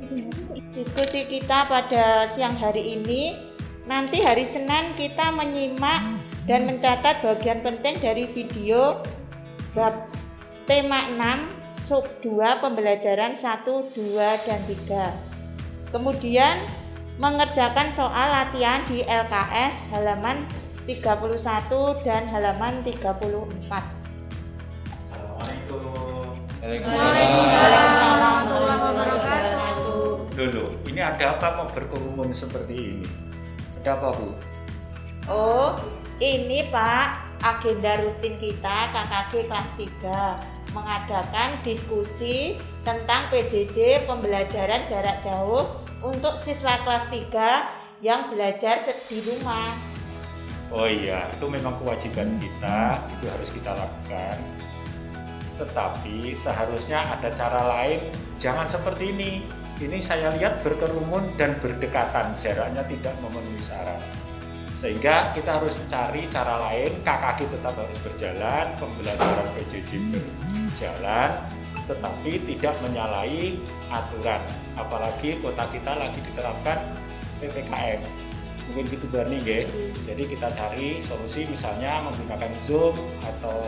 Diskusi kita pada siang hari ini, nanti hari Senin kita menyimak dan mencatat bagian penting dari video bab tema 6 sub 2 pembelajaran 1, 2, dan 3. Kemudian mengerjakan soal latihan di LKS halaman 31 dan halaman 34. Assalamualaikum. Waalaikumsalam warahmatullahi wabarakatuh. Loh, ini ada apa kok berkerumun seperti ini? Ada apa, Bu? Oh, ini Pak, agenda rutin kita KKG kelas 3 mengadakan diskusi tentang PJJ pembelajaran jarak jauh untuk siswa kelas 3 yang belajar di rumah. Oh iya, itu memang kewajiban kita, itu harus kita lakukan. Tetapi seharusnya ada cara lain, jangan seperti ini. Ini saya lihat berkerumun dan berdekatan, jaraknya tidak memenuhi syarat. Sehingga kita harus cari cara lain, KKG tetap harus berjalan, pembelajaran PJJ berjalan, tetapi tidak menyalahi aturan. Apalagi kota kita lagi diterapkan PPKM. Mungkin gitu Bani ya. Jadi kita cari solusi misalnya menggunakan Zoom atau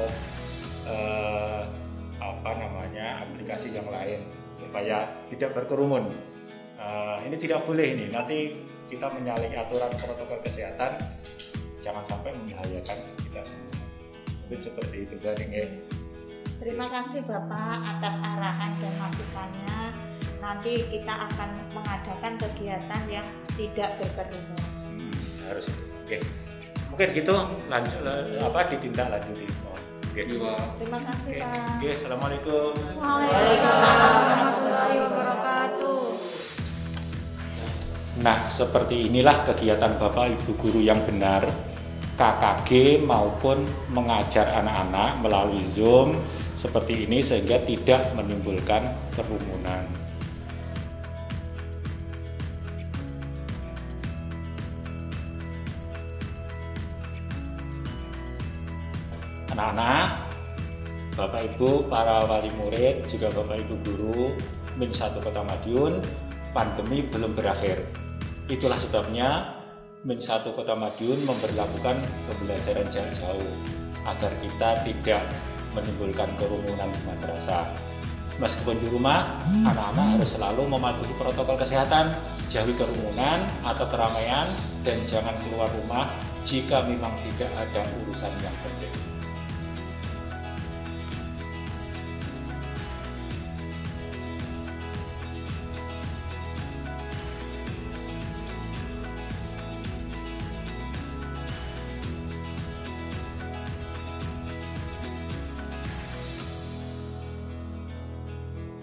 aplikasi yang lain supaya tidak berkerumun. Ini tidak boleh ini, nanti kita menyalahi aturan protokol kesehatan, jangan sampai membahayakan kita semua. Mungkin seperti itu Bani ya. Terima kasih Bapak atas arahan dan masukannya. Nanti kita akan mengadakan kegiatan yang tidak berkerumun. Harus itu. Oke. Mungkin gitu lanjut ditindaklanjuti. Oke. Terima kasih Oke. Pak. Oke, assalamualaikum. Waalaikumsalam warahmatullahi wabarakatuh. Nah, seperti inilah kegiatan Bapak Ibu guru yang benar, KKG maupun mengajar anak-anak melalui Zoom seperti ini sehingga tidak menimbulkan kerumunan. Anak-anak, Bapak Ibu, para wali murid, juga Bapak Ibu guru Min 1 Kota Madiun, pandemi belum berakhir. Itulah sebabnya Min 1 Kota Madiun memberlakukan pembelajaran jarak jauh agar kita tidak menimbulkan kerumunan di madrasah. Meskipun di rumah, anak-anak harus selalu mematuhi protokol kesehatan, jauhi kerumunan atau keramaian, dan jangan keluar rumah jika memang tidak ada urusan yang penting.